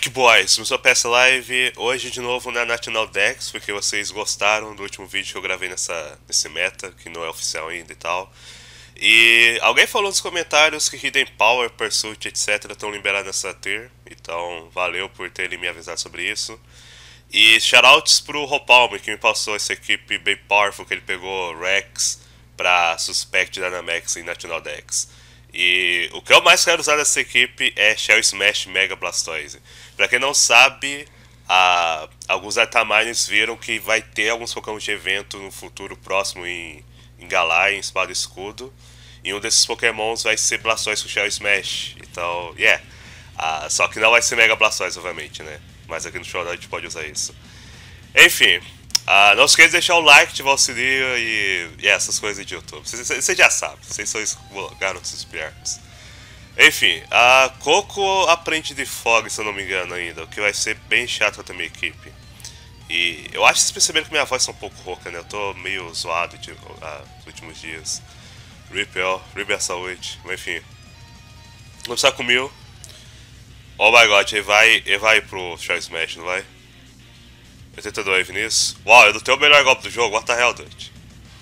back, boys! Eu sou a PS Live, hoje de novo na National Dex, porque vocês gostaram do último vídeo que eu gravei nesse meta, que não é oficial ainda e tal. E alguém falou nos comentários que Hidden Power, Pursuit, etc. estão liberados nessa tier, então valeu por terem me avisado sobre isso. E shoutouts pro Ropalme, que me passou essa equipe bem powerful, que ele pegou Rex pra Suspect Dynamax em National Dex. E o que eu mais quero usar dessa equipe é Shell Smash Mega Blastoise. Pra quem não sabe, alguns datamines viram que vai ter alguns Pokémon de evento no futuro próximo em Galar, em Espada e Escudo. E um desses Pokémons vai ser Blastoise com Shell Smash. Então, yeah. Só que não vai ser Mega Blastoise, obviamente, né? Mas aqui no Showdown a gente pode usar isso. Enfim, não esqueça de deixar o like, ativar o sininho e essas coisas de YouTube. Você já sabe, vocês são garotos espertos. Enfim, a Coco aprende de Fog, se eu não me engano ainda, o que vai ser bem chato pra minha equipe. E eu acho que vocês perceberam que minha voz tá um pouco rouca, né? Eu tô meio zoado nos últimos dias. Rip a saúde, mas enfim. Vamos começar com o Mil. Oh my god, ele vai pro Shell Smash, não vai? 82 wave nisso. Uau, eu não tenho o melhor golpe do jogo, what the hell, dude?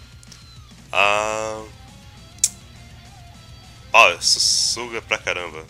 Isso suga pra caramba.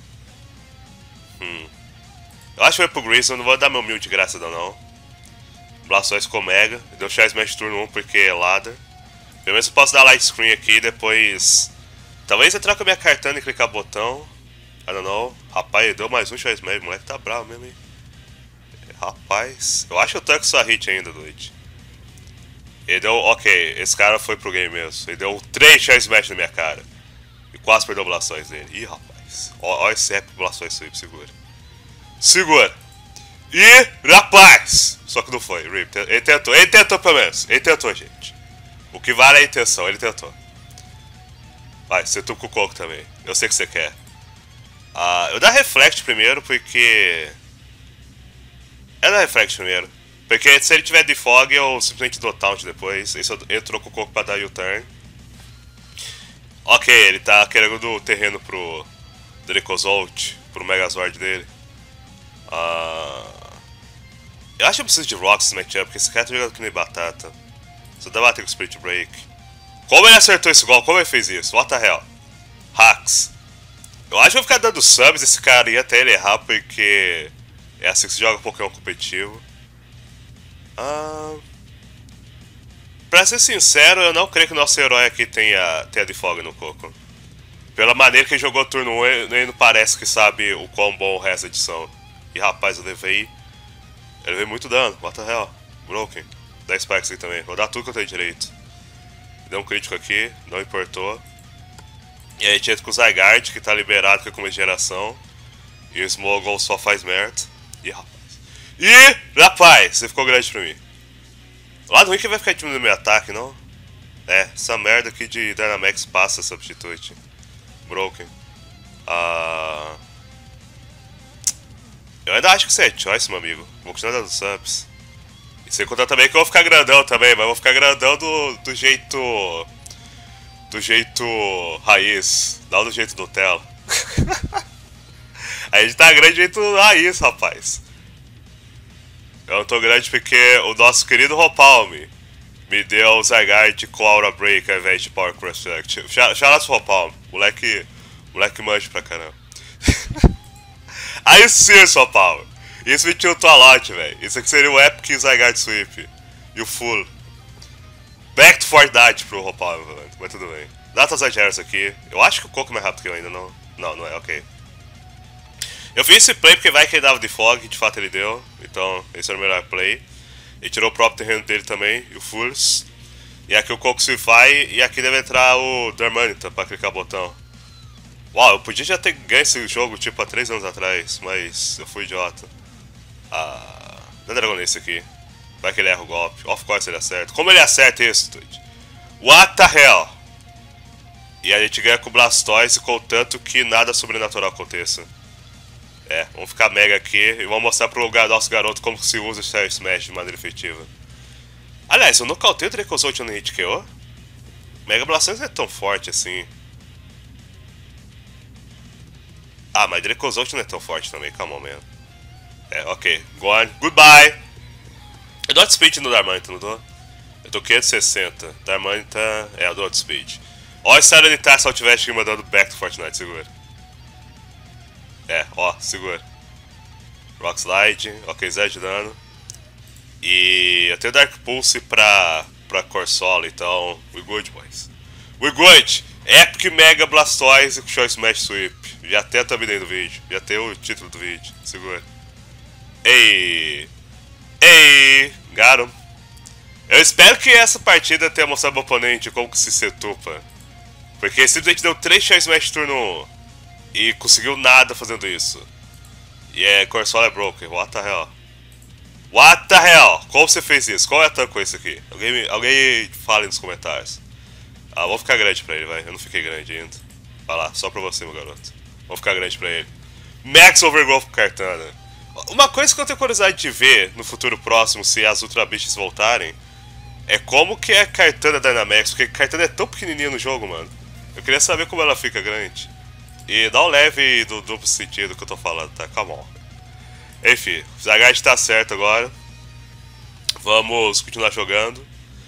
Eu acho que vai pro Grease, eu não vou dar meu mil de graça não. Blastoise com Mega, deu Shell Smash turno 1 porque é ladder. Pelo menos eu posso dar light screen aqui e depois... Talvez eu troque a minha cartana e clicar botão. I don't know. Rapaz, ele deu mais um Shell Smash, o moleque tá bravo mesmo, hein? Rapaz, eu acho que eu tanco só hit ainda, doido. Ele deu, ok, esse cara foi pro game mesmo. Ele deu 3 Shell Smash na minha cara. E quase perdeu o Blastoise dele. Ih, rapaz. Olha esse rap Blastoise Sweep, segura. Segura! E, rapaz! Só que não foi, Rip. Ele tentou pelo menos. Ele tentou, gente. O que vale é a intenção, ele tentou. Vai, você com o Coco também. Eu sei que você quer. Eu dar Reflect primeiro, porque... É dar Reflect primeiro. Porque se ele tiver de Fog, eu simplesmente dou Taunt depois. Aí eu troco o Coco pra dar U-Turn. Ok, ele tá querendo do terreno pro Dracozolt, pro Megazord dele. Eu acho que eu preciso de Rocks nesse matchup, porque esse cara tá jogando que nem batata. Só dá bater com o Spirit Break. Como ele acertou esse gol? Como ele fez isso? What the hell? Hacks. Eu acho que eu vou ficar dando subs esse cara aí até ele errar, porque é assim que se joga Pokémon competitivo. Pra ser sincero, eu não creio que o nosso herói aqui tenha de Fog no Coco. Pela maneira que ele jogou o turno 1, ele não parece que sabe o quão bom o resto da edição. E rapaz, eu levei muito dano, what the hell? Broken. 10 spikes aqui também, vou dar tudo que eu tenho direito. Deu um crítico aqui, não importou. E aí a gente entra com o Zygarde, que tá liberado com a começo de geração. E o Smoggle só faz merda. Rapaz, você ficou grande pra mim. O lado ruim é que vai ficar diminuindo meu ataque, não? É, essa merda aqui de Dynamax passa Substitute. Broken. Eu ainda acho que você é choice, meu amigo. Vou continuar dando subs. E sem contar também que eu vou ficar grandão também, mas eu vou ficar grandão do jeito... Do jeito raiz, não do jeito Nutella. A gente tá grande do jeito raiz, rapaz. Eu não tô grande porque o nosso querido Ropalme me deu o Zygarde com Aura Break ao invés de Power Crush Select. Shout pro Ropalme, moleque manja pra caramba. Aí sim, Ropalme. Isso me tiltou a lot, velho. Isso aqui seria o Epic Zygarde Sweep. E o Full. Back to Fortnite pro Ropalme, mas tudo bem. Data Zygarde aqui. Eu acho que o Coco é mais rápido que eu ainda, não? Não é, ok. Eu fiz esse play porque vai que ele dava de Fog, de fato ele deu. Então, esse era o melhor play. Ele tirou o próprio terreno dele também, e o Furs. E aqui o Coco Swify, e aqui deve entrar o Darmanitan pra clicar o botão. Uau, eu podia já ter ganho esse jogo tipo há 3 anos atrás, mas eu fui idiota. Dá Dragonesse aqui. Vai que ele erra o golpe. Of course ele acerta. Como ele acerta isso, dude? What the hell? E a gente ganha com o Blastoise, contanto que nada sobrenatural aconteça. É, vamos ficar mega aqui e vamos mostrar pro nosso garoto como se usa o Shell Smash de maneira efetiva. Aliás, eu nocauteei o Dracozolt no Hit KO. Mega Blastoise não é tão forte assim. Mas Dracozolt não é tão forte também, calma, man. É, ok. Gone. Goodbye. Eu dou outspeed no Darmanitan, não dou? Eu tô 560. Darmanitan é, eu dou outspeed. Ó a história de Taça Altivest que mandando back to Fortnite, segura. É, ó, segura. Rock Slide, ok, 0 de dano. E eu tenho Dark Pulse pra Corsola, então. We good, boys. We good! Epic Mega Blastoise com Show Smash Sweep. Já tem a thumbnail do vídeo, já tem o título do vídeo. Segura. Ei! Ei! Got him. Eu espero que essa partida tenha mostrado pro oponente como que se setupa. Porque ele simplesmente deu 3 Show Smash turno 1 e conseguiu nada fazendo isso. E é Corsola é broken, what the hell? What the hell? Como você fez isso? Qual é a tanque com isso aqui? Alguém fala aí nos comentários. Ah, vou ficar grande pra ele, vai. Eu não fiquei grande ainda. Vai lá, só pra você, meu garoto. Vou ficar grande pra ele. Max Overgrowth com Kartana. Uma coisa que eu tenho curiosidade de ver no futuro próximo, se as Ultra Beasts voltarem, é como que é a Kartana Dynamax. Porque a Kartana é tão pequenininha no jogo, mano. Eu queria saber como ela fica grande. E dá um leve do duplo sentido que eu tô falando, tá? Come on. Enfim, o Zygarde tá certo agora. Vamos continuar jogando.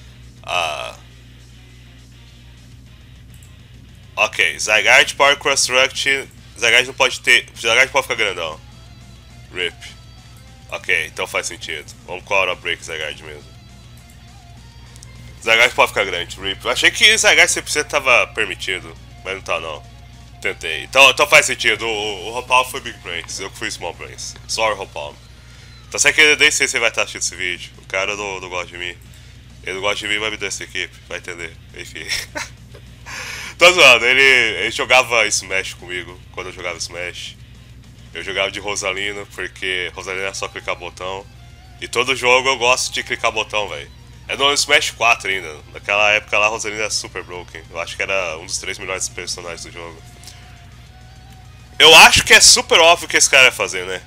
Ok, Zygarde, Power Construct. Zygarde não pode ter. Zygarde pode ficar grandão. RIP. Ok, então faz sentido. Vamos com a Aura Break Zygarde mesmo. Zygarde pode ficar grande, RIP. Eu achei que Zygarde 100% tava permitido, mas não tá não. Tentei. Então faz sentido. O Hopalm foi Big Brains, eu que fui Small Brains. Sorry, Hopalm. Tá certo que eu nem sei se ele vai estar assistindo esse vídeo. O cara não gosta de mim. Ele não gosta de mim, vai me dar essa equipe. Vai entender. Enfim. Tô zoando. Ele jogava Smash comigo quando eu jogava Smash. Eu jogava de Rosalina, porque Rosalina é só clicar botão. E todo jogo eu gosto de clicar botão, velho. É no Smash 4 ainda. Naquela época lá a Rosalina era super broken. Eu acho que era um dos 3 melhores personagens do jogo. Eu acho que é super óbvio o que esse cara vai fazer, né?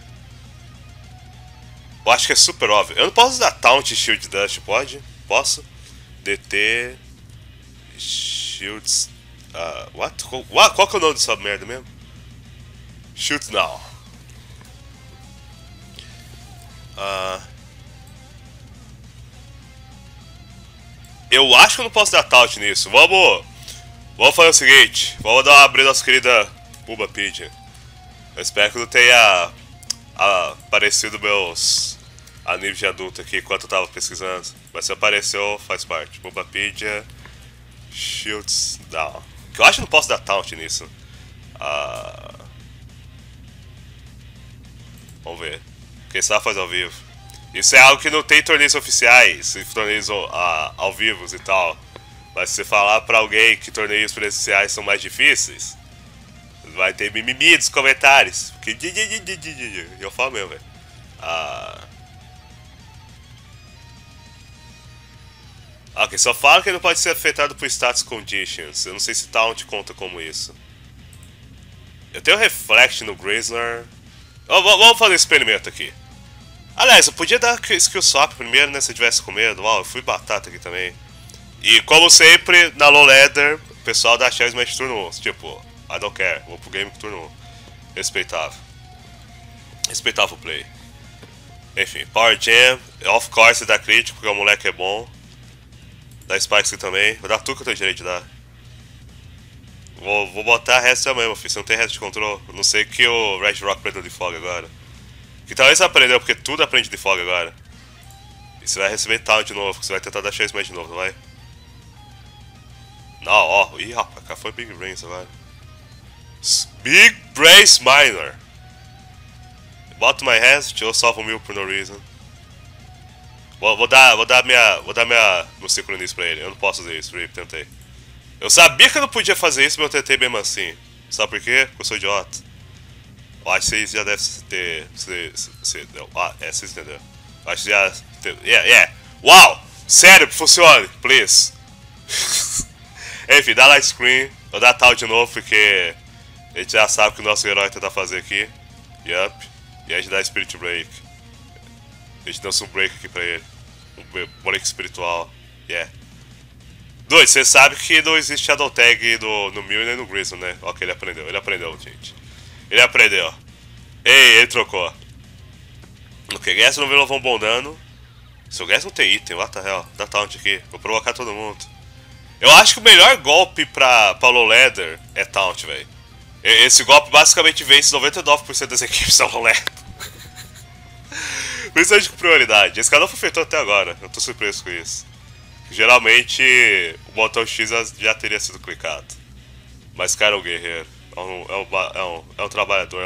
Eu acho que é super óbvio. Eu não posso usar Taunt e Shield Dust, pode? Posso? DT... Shields... what? Qual que é o nome dessa merda mesmo? Shoot now. Eu acho que eu não posso dar Taunt nisso. Vamos fazer o seguinte. Vamos dar uma abrir nossa querida Puba Pigeon. Eu espero que não tenha aparecido meus níveis de adulto aqui enquanto eu tava pesquisando. Mas se apareceu, faz parte. Puba Pigeon, Shields down. Que eu acho que não posso dar Taunt nisso. Vamos ver. Quem sabe faz ao vivo. Isso é algo que não tem torneios oficiais, torneios ao vivo e tal. Mas se você falar pra alguém que torneios presenciais são mais difíceis, vai ter mimimi dos comentários. Porque eu falo mesmo, velho. Ok, só fala que ele não pode ser afetado por status conditions. Eu não sei se Taunt conta como isso. Eu tenho Reflect no Grizzler. Vamos fazer um experimento aqui. Aliás, eu podia dar skill swap primeiro, né? Se eu tivesse com medo. Uau, eu fui batata aqui também. E como sempre, na low ladder, o pessoal dá chance mais turno 1. Tipo, I don't care, vou pro game com turno 1. Respeitável. Respeitável play. Enfim, Power Jam. Of course dá crítico, porque o moleque é bom. Dá Spikes aqui também. Vou dar tudo que eu tenho direito de dar. Vou botar resto amanhã, meu filho. Você não tem resto de controle. Não sei que o Red Rock aprendeu de fog agora. Que talvez você aprendeu, porque tudo aprende de fog agora. E você vai receber Taunt de novo, porque você vai tentar dar chance mais de novo, não vai? Não, ó. Ih, rapaz, cá foi Big Brains agora. Big Brains Minor. Bota my rest ou salvo 1000 por no reason. Vou dar meu sincronismo pra ele. Eu não posso fazer isso, Rip, tentei. Eu sabia que eu não podia fazer isso, mas eu tentei mesmo assim. Sabe por quê? Porque eu sou idiota. Eu acho que vocês já devem ter. Vocês entenderam. Eu acho que já. Yeah. Uau! Sério, funcione, please. Enfim, dá light screen. Vou dar tal de novo porque a gente já sabe o que o nosso herói tenta fazer aqui. Yup. E a gente dá Spirit Break. A gente dança um break aqui pra ele. Um break espiritual. Yeah. Dois, você sabe que não existe Shadow Tag no Mew e nem no Grizzle, né? Ok, ele aprendeu, gente. Ele aprendeu. Ei, ele trocou. Ok, Gas não levou um bom dano. Seu Gas não tem item, what the hell? Dá taunt aqui, vou provocar todo mundo. Eu acho que o melhor golpe pra low ladder é taunt, velho. Esse golpe basicamente vence 99% das equipes da low ladder. Principalmente com prioridade. Esse cara não foi feito até agora, eu tô surpreso com isso. Geralmente o botão X já teria sido clicado. Mas cara é um guerreiro, é um trabalhador,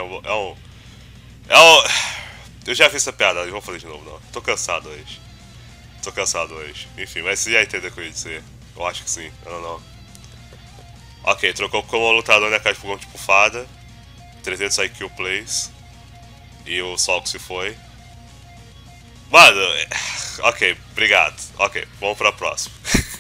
eu já fiz essa piada, não vou fazer de novo não. Tô cansado hoje. Enfim, mas você já entendeu o que eu ia dizer. Eu acho que sim, eu não. Ok, trocou como lutador na caixa de fogão tipo fada. 300 IQ plays. E o Sol que se foi. Mano, ok, obrigado. Ok, vamos pra próxima.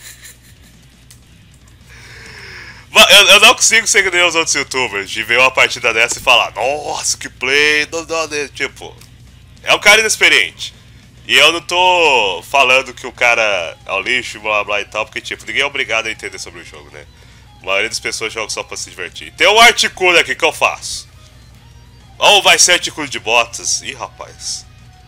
Mano, eu não consigo ser que nem os outros youtubers de ver uma partida dessa e falar, nossa, que play, tipo, é um cara inexperiente. E eu não tô falando que o cara é o lixo, blá blá e tal, porque tipo, ninguém é obrigado a entender sobre o jogo, né? A maioria das pessoas jogam só pra se divertir. Tem um Articuno aqui que eu faço. Ou vai ser Articuno de botas. Ih, rapaz.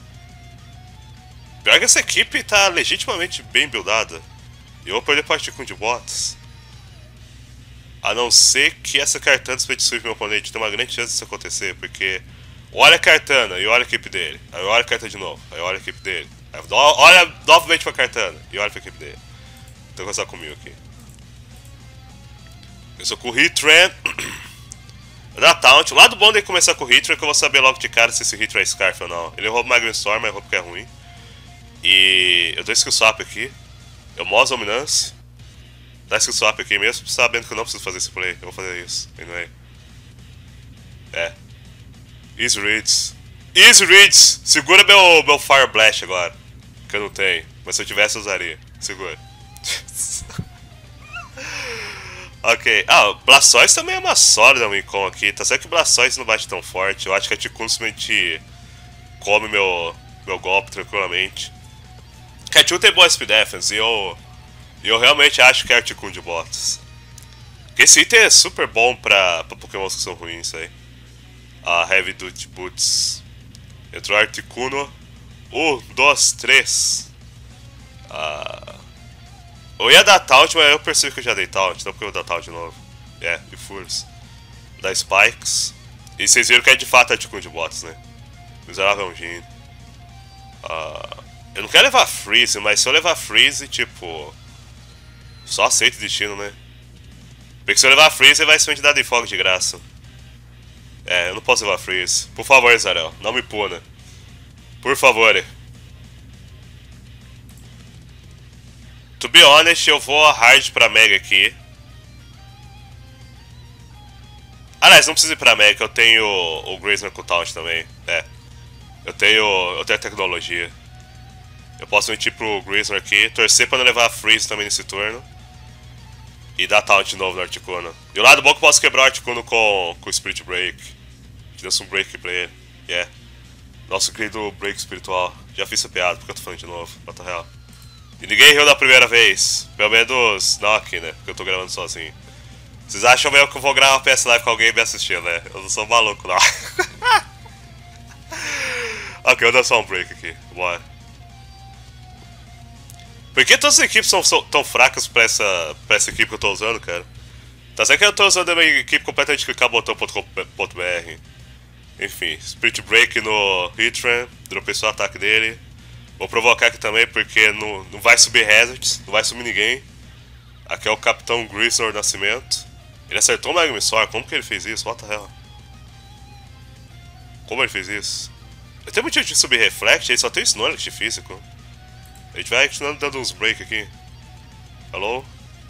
Pior que essa equipe tá legitimamente bem buildada. E eu vou perder pro Articuno de botas. A não ser que essa Kartana desperdice meu oponente. Tem uma grande chance disso acontecer, porque olha a Kartana e olha a equipe dele. Aí olha a Kartana de novo, aí olha a equipe dele. Aí olha novamente pra Kartana e olha pra equipe dele. Então começar comigo aqui. Eu sou com o Hitran. Da Taunt. O lado bom de começar com o Hitran é que eu vou saber logo de cara se esse Hitran é Scarf ou não. Ele rouba Magma Storm, mas rouba porque é ruim. E eu dou skill swap aqui. Eu Moz Dominance. Dá skill swap aqui mesmo, sabendo que eu não preciso fazer esse play. Eu vou fazer isso, anyway. É. Easy Reads. Easy Reads! Segura meu Fire Blast agora. Que eu não tenho. Mas se eu tivesse eu usaria. Segura. Ok. Ah, Blastoise também é uma sólida Wincon aqui. Tá certo que Blastoise não bate tão forte. Eu acho que a Articuno simplesmente come meu golpe tranquilamente. Articuno tem boa SP Defense e eu realmente acho que é Articuno de botas. Porque esse item é super bom pra Pokémons que são ruins aí. A Heavy Duty Boots. Entrou Articuno. 1, 2, 3. Eu ia dar taunt, mas eu percebi que eu já dei taunt, então porque eu vou dar taunt de novo. E Force. Dá Spikes. E vocês viram que é de fato Articuno de botas, né? Miserável é um gênio. Eu não quero levar Freeze, mas se eu levar Freeze, tipo... Só aceito o destino, né? Porque se eu levar Freeze, vai ser dar de fogo de graça. Eu não posso levar Freeze. Por favor, Zarel, não me puna. Por favor. To be honest, eu vou hard pra Mega aqui. Aliás, não preciso ir pra Mega, eu tenho o Grazer com Taunt também. Eu tenho a tecnologia. Eu posso ir pro Grazer aqui, torcer pra não levar a Freeze também nesse turno. E dar taunt de novo no Articuno. E o lado bom é que eu posso quebrar o Articuno com o Spirit Break. Deu um break pra ele. Nosso querido break espiritual. Já fiz essa piada porque eu tô falando de novo. What the hell? E ninguém riu da primeira vez. Pelo menos não aqui, né? Porque eu tô gravando sozinho. Vocês acham mesmo que eu vou gravar uma PS Live com alguém me assistindo, né? Eu não sou maluco, não. Ok, eu vou dar só um break aqui. Bora. Por que todas as equipes são tão fracas pra essa equipe que eu tô usando, cara? Tá certo que eu tô usando a minha equipe completamente clicar.botão.com.br. Enfim, Spirit Break no Hitran, dropei só o ataque dele. Vou provocar aqui também porque não vai subir Hazards, não vai subir ninguém. Aqui é o Capitão Grisor Nascimento. Ele acertou o Magma Storm, como que ele fez isso? What the hell? Como ele fez isso? Eu tenho motivo de subir Reflect, ele só tem Snorlax de físico. A gente vai continuando dando uns break aqui. Hello?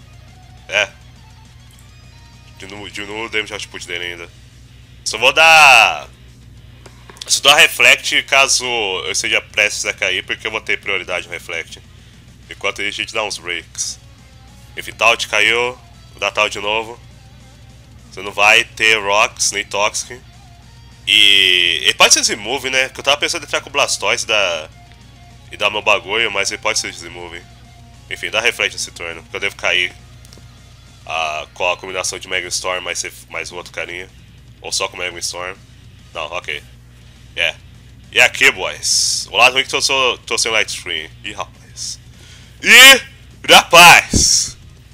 Diminua o damage output dele ainda. Só vou dar... Só dar Reflect caso eu seja prestes a cair, porque eu vou ter prioridade no Reflect. Enquanto a gente dá uns breaks. Enfim, Taunt caiu. Vou dar Taunt de novo. Você não vai ter Rocks nem Toxic. E ele pode ser Remove, né? Que eu tava pensando em entrar com o Blastoise e dar meu bagulho, mas ele pode ser Remove. Enfim, dá Reflect nesse turno, porque eu devo cair com a combinação de Magma Storm mais o outro carinha. Ou só com Magma Storm. Não, ok. E aqui, boys. O lado ruim que tô sem light screen. Ih, rapaz. Ih, rapaz!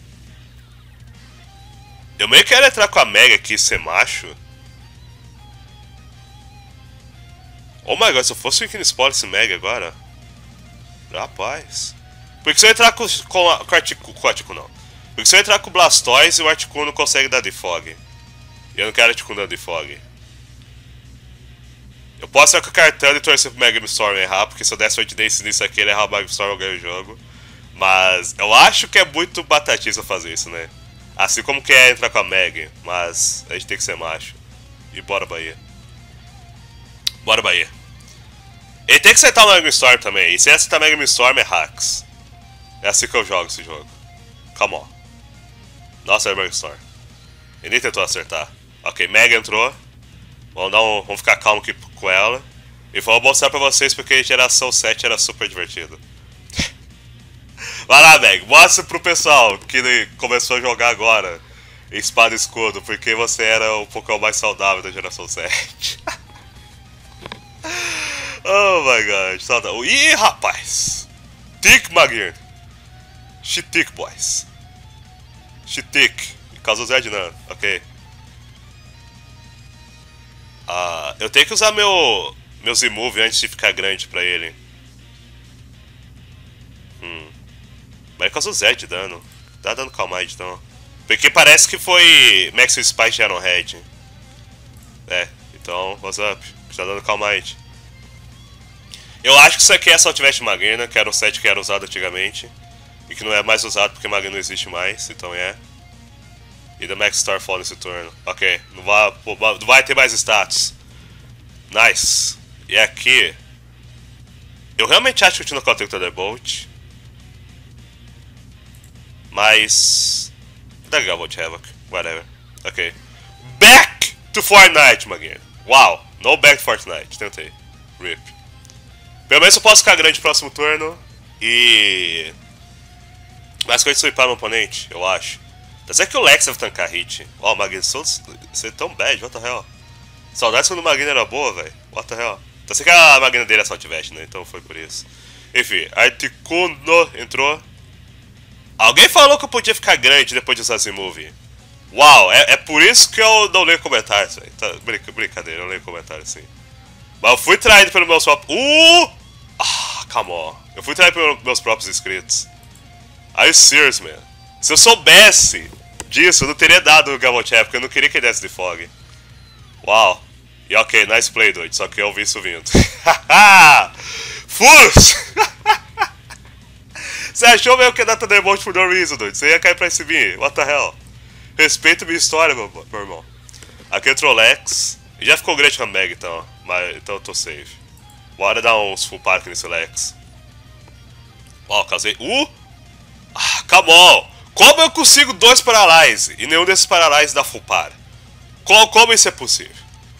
Eu meio quero entrar com a Mega aqui e ser macho. Oh my god, se eu fosse o King Spoiler esse Mega agora. Rapaz. Porque se eu entrar com o Articuno, não. Porque se eu entrar com o Blastoise, o Articuno não consegue dar Defog. E eu não quero Articuno dando Defog. Eu posso ir com a cartão e torcer pro Mega Storm errar, porque se eu desse 8 Dance nisso aqui, ele errar o Mega Storm, eu ganho o jogo. Mas eu acho que é muito batatiza fazer isso, né? Assim como que é entrar com a Mega, mas a gente tem que ser macho. E bora Bahia. Bora Bahia. Ele tem que acertar o Mega Storm também, e se acertar o Mega Storm é hacks. É assim que eu jogo esse jogo. Come on. Nossa, é o Mega Storm. Ele nem tentou acertar. Ok, Mega entrou. Vamos ficar calmo aqui com ela. E vou mostrar pra vocês porque geração 7 era super divertido. Vai lá, Meg, mostra pro pessoal que começou a jogar agora Espada e Escudo, porque você era o Pokémon mais saudável da geração 7. Oh my god, saudável. Ih, rapaz! Tick Magir. Chitic, boys. Chitic. Causou Zed não, ok. Eu tenho que usar meu Z-Move antes de ficar grande pra ele. Mas causou Zed de dano. Dá dano Calm Mind então. Porque parece que foi Max Spike de Iron Head. É, então, what's up? Tá dando Calm Mind. Eu acho que isso aqui é Saltvest Magrina, que era um set que era usado antigamente. E que não é mais usado porque Magrina não existe mais, então é. E da Max Starfall nesse turno. Ok, não vai ter mais status. Nice. E aqui. Eu realmente acho que o Tinocal tem o Thunderbolt. Mas. Legal, Volt Havoc. Whatever. Ok. Back to Fortnite, Maguinha. Uau. No back to Fortnite. Tentei. RIP. Pelo menos eu posso ficar grande no próximo turno. E. Mas coisa de sweepar meu oponente, eu acho. Até que o Lex deve tancar hit. Ó, o Maguinha, você é tão bad, what the hell. Saudades quando o Maguinha era boa, velho. What the hell. Até sei que a Maguinha dele é Saltvest, né? Então foi por isso. Enfim, Articuno entrou. Alguém falou que eu podia ficar grande depois de usar Z-Move. Uau, é por isso que eu não leio comentários, velho. Tá, brincadeira, eu não leio comentários sim. Mas eu fui traído pelos meus próprios. Come on. Eu fui traído pelos meus próprios inscritos. Are you serious, man? Se eu soubesse disso, eu não teria dado o Gamochef, porque eu não queria que ele desse de fog. Uau. E ok, nice play, doido. Só que eu vi isso vindo. Fus! Você achou mesmo que ia dar Thunderbolt por no reason, doido? Você ia cair pra SB. What the hell? Respeita minha história, meu irmão. Aqui entrou o Lex. E já ficou grande com a Meg, então. Mas, então eu tô safe. Bora dar uns full park nesse Lex. Ó, casei. Come on! Como eu consigo 2 Paralyze e nenhum desses Paralyze dá full par? Como isso é possível?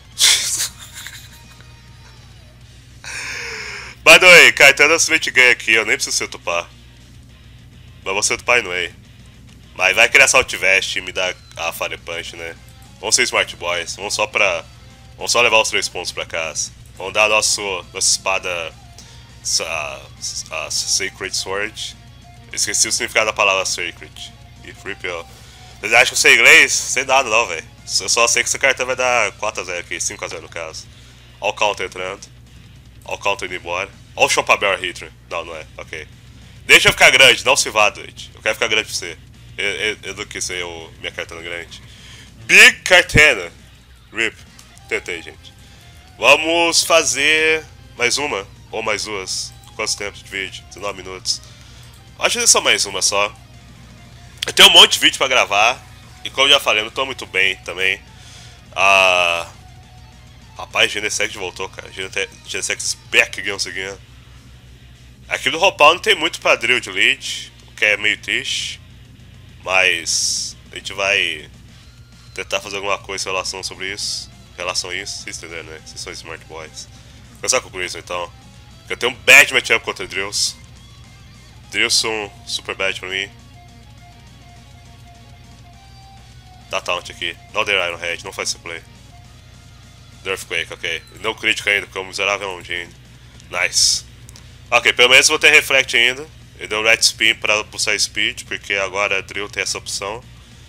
By the way, Caetano simplesmente ganha aqui, eu nem preciso ser tupar. Mas vou ser tupar anyway. Mas vai criar Saltvest e me dar a Fire Punch, né? Vamos ser Smart Boys, vamos só levar os 3 pontos pra casa. Vamos dar a nossa espada a Sacred Sword. Esqueci o significado da palavra Sacred. E Free Pill. Vocês acham que eu sei inglês? Sei nada não, velho. Eu só sei que esse cartão vai dar 4x0 aqui, 5x0 no caso. Ó o counter entrando. Ó o counter indo embora. Ó o Chompabell Hitler. Não é. Ok. Deixa eu ficar grande, não se vá, doide. Eu quero ficar grande pra você. Eu não quis ser minha cartana grande. Big Cartana. RIP. Tentei, gente. Vamos fazer mais uma. Ou mais duas. Quantos tempos de vídeo? 19 minutos. Acho que é só mais uma só. Eu tenho um monte de vídeo pra gravar. E como eu já falei, eu não tô muito bem também. Rapaz, Genesect voltou, cara. Genesect is back once again. Aqui do Ropal não tem muito pra drill de lead, o que é meio triste. Mas a gente vai tentar fazer alguma coisa em relação sobre isso. Em relação a isso, vocês entenderam, né? Vocês são smart boys. Vou começar com o Grayson então. Eu tenho um bad matchup contra Drills. Drills são super bad pra mim. Dá taunt aqui. Não der Iron Head, não faz esse play. Earthquake, ok. Não crítico ainda, porque o miserável é um Gene. Nice. Ok, pelo menos vou ter Reflect ainda. Eu dei um Right Spin pra buscar Speed, porque agora Drill tem essa opção.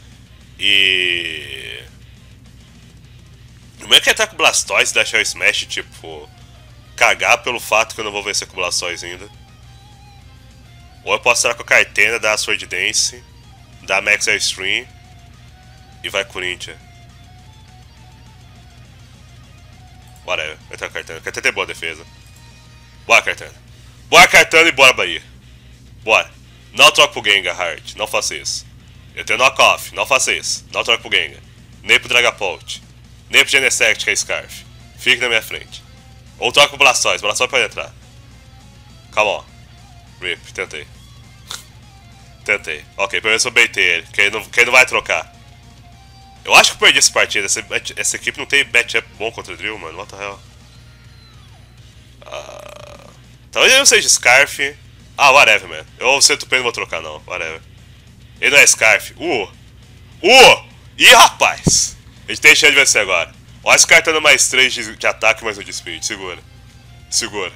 E... Como é que é tá com Blastoise e deixar o Smash, tipo... Cagar pelo fato que eu não vou vencer com Blastoise ainda. Ou eu posso estar com a Cartena, dar a Sword Dance, dar Max Air Stream e vai Corinthians. Whatever, vai ter a Cartena. Cartena tem boa defesa. Bora, Cartena. Bora, Cartena, e bora, Bahia. Bora. Não troca pro Gengar, Hard. Não faça isso. Eu tenho Knockoff. Não faça isso. Não troca pro Gengar. Nem pro Dragapult. Nem pro Genesect, que é Scarf. Fique na minha frente. Ou troca pro Blastoise. Blastoise pode entrar. Come on. Rip, tentei. Tentei. Ok, pelo menos eu baitei ele. Que ele não vai trocar. Eu acho que eu perdi essa partida. Essa equipe não tem matchup bom contra o Drill, mano. What the hell? Talvez ele não seja Scarf. Ah, whatever, man. Eu sei que não vou trocar, não. Whatever. Ele não é Scarf. Ih, rapaz! A gente tem chance de vencer agora. Olha esse cara dando mais 3 de ataque, mais 1 de speed. Segura. Segura.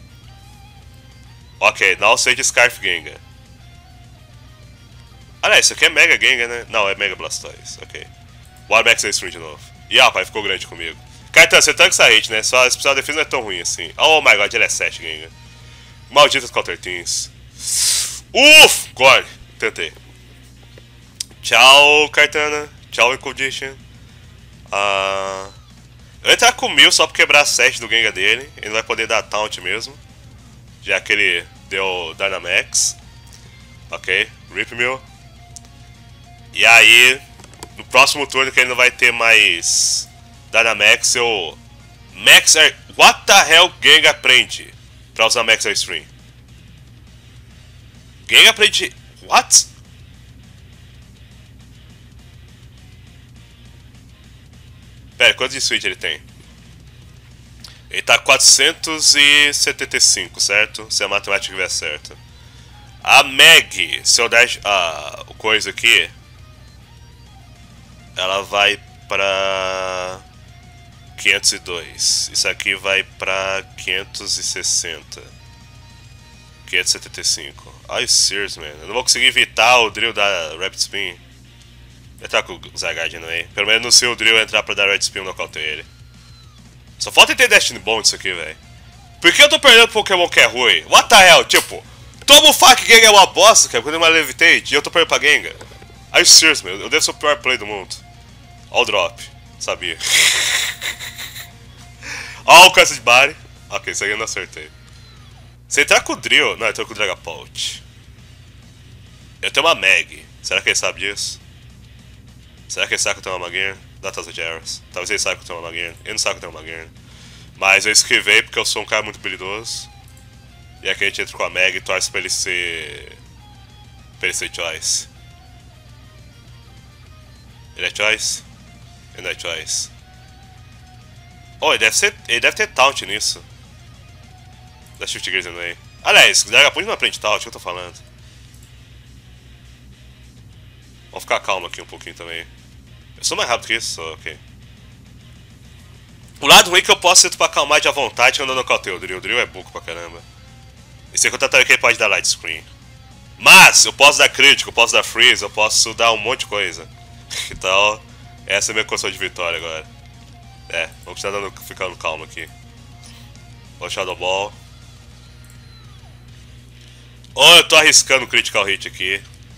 Ok, não sei de Scarf Gengar. Aliás, isso aqui é Mega Gengar, né? Não, é Mega Blastoise. Ok. Bora Max Stream de novo. Ih, rapaz, ficou grande comigo. Cartão, você tanca essa hit, né? Só a especial defesa não é tão ruim assim. Oh my god, ele é 7 Gengar. Malditas Counter Teams. Gore. Tentei. Tchau, Cartana. Tchau, Incondition. Eu vou entrar com 1000 só pra quebrar a 7 do Gengar dele. Ele não vai poder dar taunt mesmo. Já que ele deu Dynamax. Ok, Rip 1000. E aí, no próximo turno que ele não vai ter mais Dynamax, eu... Max Air... What the hell Gengar aprende pra usar Max Air Stream? Gengar aprende... What? Pera, quanto de switch ele tem? Ele tá 475, certo? Se a matemática estiver certa. A Meg, se eu der o coisa aqui, ela vai pra 502. Isso aqui vai pra 560. 575. Ai, serious, man. Eu não vou conseguir evitar o drill da Rapid Spin. Eu tá com o Zygarde no meio. Pelo menos no seu drill entrar pra dar Red Spin e nocautear ele. Só falta ter Destiny Bond isso aqui, velho. Por que eu tô perdendo Pokémon que é ruim? What the hell? Tipo, toma o Fuck Gengar é uma bosta, cara, quando eu me Levitate e eu tô perdendo pra Gengar. Are you serious, meu? Eu devo ser o pior play do mundo. Ó o drop. Sabia. Ó o câncer de body. Ok, isso aí eu não acertei. Se entrar com o drill... Não, eu tô com o Dragapult. Eu tenho uma Meg. Será que ele sabe disso? Será que ele sabe que eu tenho uma Magier? Datas de Eras. Talvez ele saiba que eu tenho uma Magier. Ele não sabe que eu tenho uma Magier. Mas eu esquivei porque eu sou um cara muito habilidoso. E aqui a gente entra com a Meg e torce pra ele ser... Choice. Ele é Choice? Ele não é Choice. Oh, ele deve ter Taunt nisso. Da Shift Gears no meio. Aliás, o Dragapult não aprende Taunt, o que eu tô falando? Vamos ficar calmo aqui um pouquinho também. Eu sou mais rápido que isso, ok. O lado ruim é que eu posso ser pra acalmar de à vontade quando eu nocauteio o Drill. O Drill é buco pra caramba. E sem contar também que ele pode dar Light Screen. Mas, eu posso dar Critical, eu posso dar Freeze, eu posso dar um monte de coisa. Então, essa é a minha condição de vitória agora. É, vamos continuar ficando calmo aqui. Vou Shadow Ball. Oh, eu tô arriscando o Critical Hit aqui.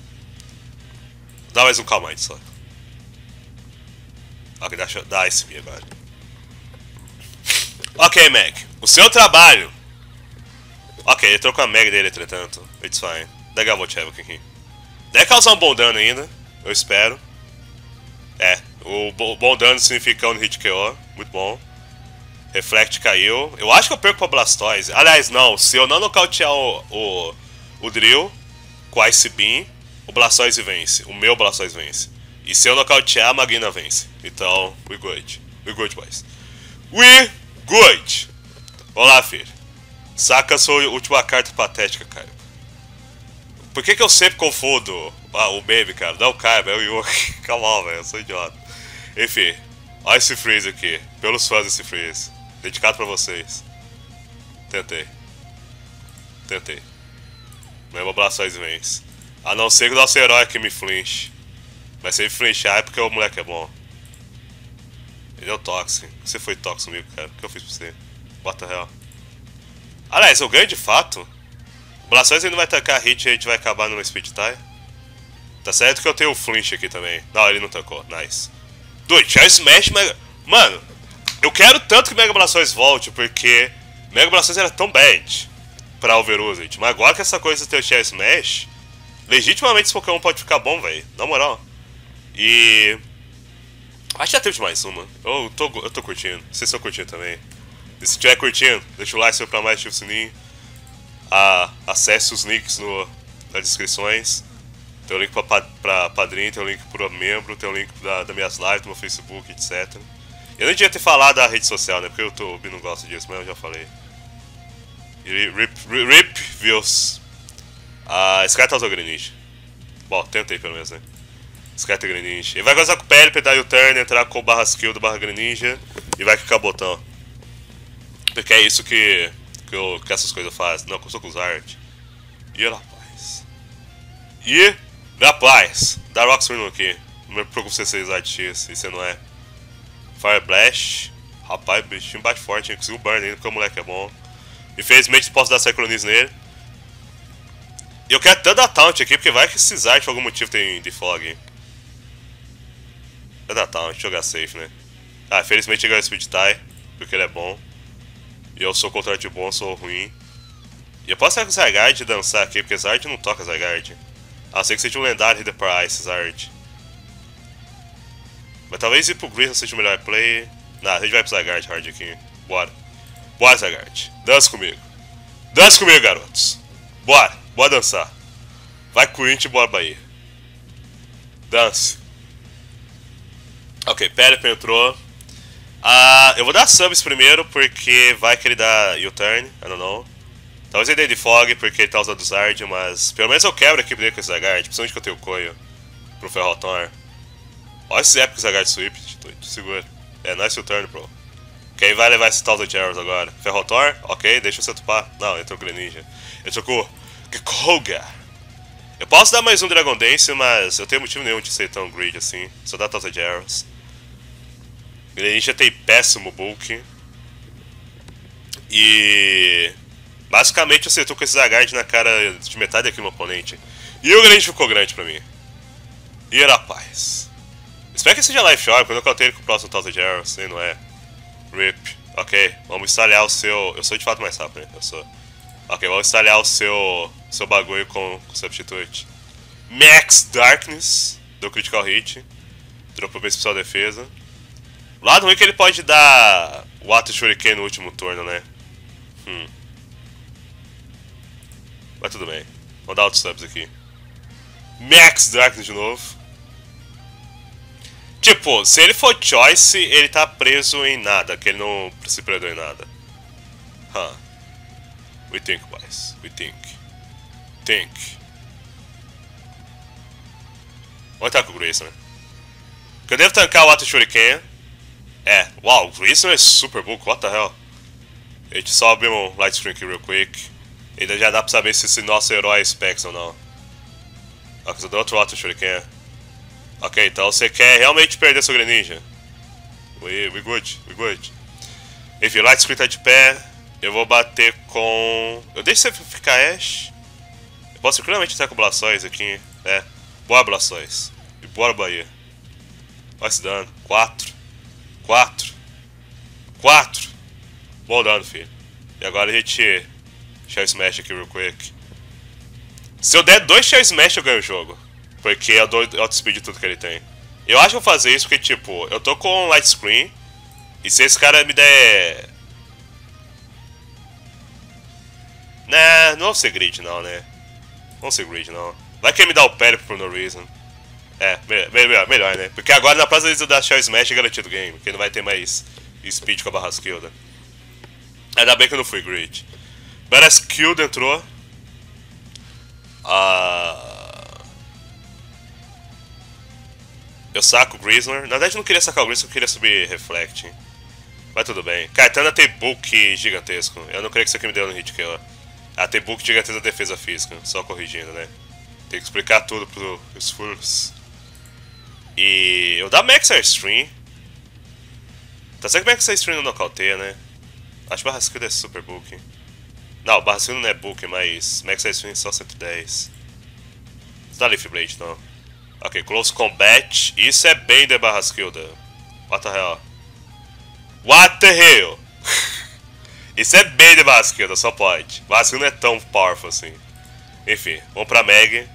Dá mais um Calm Mind só. Ok, dá esse B agora. Ok, Meg. O seu trabalho. Ok, ele trocou a Meg dele, entretanto. It's fine. Deve ganhar o aqui. Deve causar um bom dano ainda. Eu espero. É, o bom dano significa um hit KO. Muito bom. Reflect caiu. Eu acho que eu perco pra Blastoise. Aliás, não. Se eu não nocautear o Drill com a Ice Beam, o Blastoise vence. O meu Blastoise vence. E se eu nocautear, a Magina vence. Então, we good. We good, boys. We good. Vamos lá, filho. Saca a sua última carta patética, cara. Por que eu sempre confundo o meme, cara? Não, cara, é o Yoki. Calma, velho. Eu sou idiota. Enfim. Olha esse freeze aqui. Pelos fãs desse freeze. Dedicado pra vocês. Tentei. Tentei. Mesmo Blastoise vence. A não ser que o nosso herói que me flinch. Mas se ele flinchar é porque o moleque é bom. Ele é o Toxic. Você foi Toxic comigo, cara. O que eu fiz pra você? What the hell? Aliás, eu ganho de fato? O Blastoise ainda vai tacar hit e a gente vai acabar numa Speed Tie. Tá certo que eu tenho o flinch aqui também. Não, ele não tacou. Nice. Dude, Shell Smash Mega... Mano, eu quero tanto que Mega Blastoise volte, porque Mega Blastoise era tão bad pra Overusage. Mas agora que essa coisa de ter o Shell Smash, legitimamente esse Pokémon pode ficar bom, velho. Na moral. E... acho que já teve mais uma. Eu tô curtindo. Vocês estão curtindo também. E se estiver curtindo, deixa o like, se for pra mais, ativa o sininho. Acesse os links nas descrições. Tem o link pra padrinho, tem o link pro membro, tem o link das minhas lives, do meu Facebook, etc. Eu nem devia ter falado da rede social, né? Porque o YouTube não gosta disso, mas eu já falei. RIP views. Esse cara tá usando Greninja. Bom, tentei pelo menos, né? Esse cara tem Greninja. Ele vai gozar com o PL, dar U-turn, entrar com o barra skill do barra Greninja e vai clicar o botão. Porque é isso que essas coisas fazem. Não, eu sou com os art. Rapaz, dá Rock Swing aqui. Não me preocupe se você é Art X, e você não é. Fire Blast. Rapaz, o bichinho bate forte, hein? Conseguiu burn nele porque o moleque é bom. Infelizmente posso dar Cyclonize nele. E eu quero tanto dar Taunt aqui, porque vai que esses art por algum motivo tem Defog, hein? Vai dar Taunt, jogar safe, né? Infelizmente ele ganhou Speed Tie, porque ele é bom. E eu sou contra de bom, sou ruim. E eu posso sair com o Zygarde e dançar aqui, porque Zygarde não toca Zygarde. A não ser que seja um lendário Hidden Price, Zygarde. Mas talvez ir pro Grizzly seja o melhor play. Não, a gente vai pro Zygarde hard aqui. Bora. Bora, Zygarde. Dança comigo. Dança comigo, garotos. Bora. Bora dançar. Vai Corinthians e bora Bahia. Dance. Ok, Pelipper entrou. Eu vou dar subs primeiro, porque vai que ele dá U-turn. I don't know. Talvez ele dê de Fog, porque ele tá usando o Zard, mas pelo menos eu quebro a equipe dele com esse Zygarde, principalmente que eu tenho o Coio pro Ferrothorn. Olha esse épico Zygarde Sweep, segura. Nice U-turn, bro. Quem vai levar esse tal de Arrows agora? Ferrothorn? Ok, deixa você tupar. Não, entrou com o Greninja. Entrou com o Gekouga. Eu posso dar mais um Dragon Dance, mas eu tenho motivo nenhum de ser tão greedy assim. Só dá tal de Arrows. Greninja tem péssimo bulk. E... basicamente eu acertou com esse Zygarde na cara de metade aqui no oponente. E o Greninja ficou grande pra mim. E rapaz. Espero que seja Life Orb, quando eu coloquei ele com o próximo Total de Arrows, não é? RIP. Ok, vamos instalhar o seu... eu sou de fato mais rápido, né? Eu sou. Ok, vamos instalhar o seu bagulho com Substitute. Max Darkness, do Critical Hit. Dropou bem especial defesa. O lado ruim é que ele pode dar o Water Shuriken no último turno, né? Mas tudo bem. Vamos dar outros subs aqui. Max Darkness de novo. Tipo, se ele for Choice, ele tá preso em nada, que ele não se prendeu em nada. We think, boys. We think. Think. Vamos entrar com o Grayson, né? Porque eu devo tancar o Water Shuriken. Uau, o Grayson é super bulk, what the hell? A gente só abre um light screen aqui real quick. Ainda já dá pra saber se esse nosso herói é Specs ou não. Ok, você deu outro Water Shuriken. Ok, então você quer realmente perder seu Greninja. We good. Enfim, light screen tá de pé. Eu vou bater com... eu deixo você ficar Ash. Eu posso tranquilamente entrar com o Blastoise aqui. Bora Blastoise. E bora Bahia. Olha esse dano. 4. Bom dano, filho. E agora a gente... Shell Smash aqui real quick. Se eu der 2 Shell Smash eu ganho o jogo. Porque eu dou outspeed de tudo que ele tem. Eu acho que eu vou fazer isso porque, tipo, eu tô com um light screen. E se esse cara me der... não vou ser grid não, né? Não ser grid não. Vai que ele me dá o Pelipper por no reason. Melhor, né? Porque agora na próxima vez eu dar Shell Smash é garantido o game. Porque não vai ter mais speed com a barra skill, né? Ainda bem que eu não fui grid. Badass Kill entrou. Eu saco o Grizzler. Na verdade eu não queria sacar o Grizzler, eu queria subir Reflect. Mas tudo bem. Katana tem bulk gigantesco. Eu não creio que isso aqui me deu no hit kill. Ah, tem bulk gigantesco da defesa física. Só corrigindo, né? Tem que explicar tudo pros furros. E eu dá Max Airstream. Tá certo que Max Airstream não nocauteia, né? Acho que Barrasquilda é super bulk. Não, Barrasquilda não é bulk, mas Max Airstream é só 110. Não dá Leaf Blade, não. Ok, Close Combat. Isso é bem de Barrasquilda. What the hell? What the hell? Isso é bem de Barrasquilda, só pode. Barrasquilda não é tão powerful assim. Enfim, vamos pra Meg.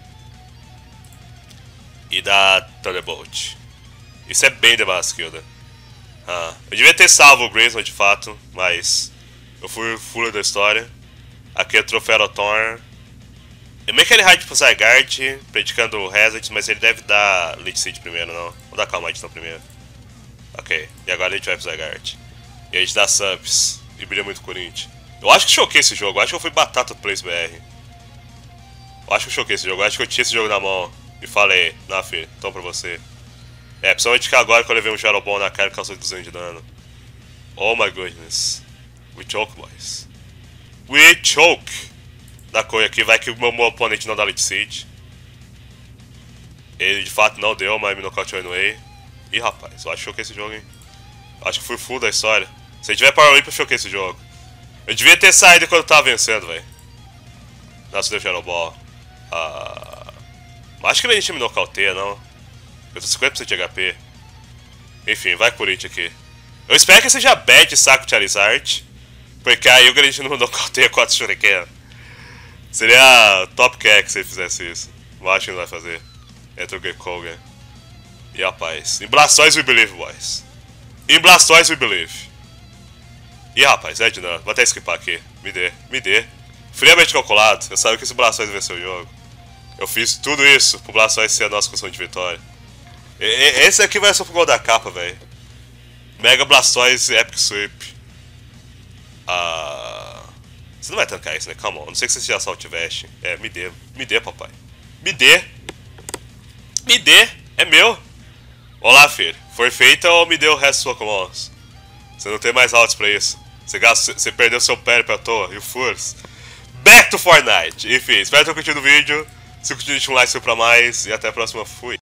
E dá Thunderbolt. Isso é bem de Barrasquilda. Ah, eu devia ter salvo o Grayson de fato, mas eu fui full da história. Aqui é o Troféu Aerotorn. Eu meio que ele raid pro Zygarde, predicando o Hazard, mas ele deve dar Lich Seed primeiro, não. Vou dar Calm Mind então primeiro. Ok, e agora a gente vai pro Zygarde. E a gente dá subs. E brilha muito Corinthians. Eu acho que choquei esse jogo, eu acho que eu fui batata do Plays BR. Eu acho que eu choquei esse jogo, eu acho que eu tinha esse jogo na mão. E falei, não filho, então pra você. É, principalmente que agora que eu levei um Jarobon na cara que causou 200 de dano. Oh my goodness. We choke, boys. We choke. Da coisa aqui, vai que o meu oponente não dá Lich Seed. Ele de fato não deu, mas me nocauteou no way. Ih rapaz, eu acho que choquei esse jogo, hein. Eu acho que fui full da história. Se tiver Power Whip eu choquei esse jogo. Eu devia ter saído quando eu tava vencendo, velho. Nossa, deu Jarobon. Acho que ele a gente me nocauteia, não. Eu tô 50% de HP. Enfim, vai Corinthians aqui. Eu espero que seja bad saco de Charizard. Porque aí o Grande não nocauteia 4 Shuriken. Seria top cack se ele fizesse isso. Eu acho que não vai fazer. Entra o Gekkogen. E rapaz. Em Blastoise we believe, boys. Em Blastoise we believe. Ih rapaz, é de não. Vou até skipar aqui. Me dê. Friamente calculado. Eu sabia que esse Blastoise venceu o jogo. Eu fiz tudo isso pro Blastoise ser a nossa condição de vitória. Esse aqui vai ser pro gol da capa, velho. Mega Blastoise Epic Sweep. Você não vai tancar isso, né? Come on. Não sei que você seja Salt Vest. É, me dê, papai. Me dê. É meu. Olá, filho. Foi feita ou me deu o resto da sua commons? Você não tem mais altos pra isso. Você perdeu seu pé à toa. E o Furs. Back to Fortnite. Enfim, espero ter curtido o vídeo. Se curtiu, deixa um like pra mais. E até a próxima. Fui.